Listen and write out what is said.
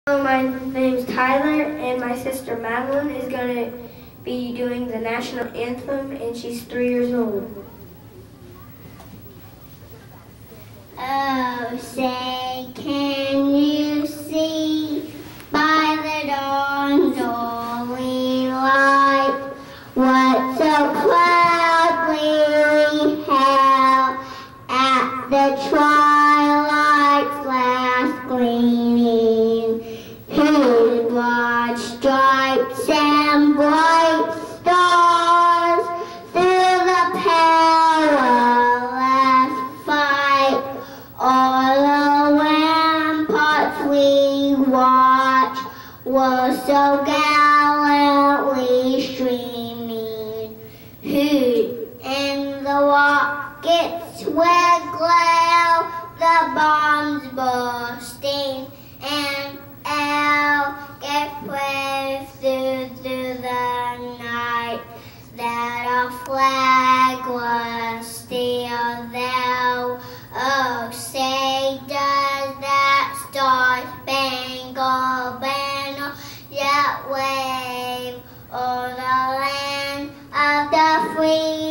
My name's Tyler, and my sister Madelyn is going to be doing the national anthem, and she's 3 years old. Oh, say, can you see by the dawn's early light what so proudly held at the twilight's last gleaming, whose broad stripes and bright stars through the perilous fight all the ramparts we watch were so gallantly streaming, who in the rockets where glare the bombs bursting, and air gave praise through the night that our flag was still there. Oh, say does that star-spangled banner yet wave o'er the land of the free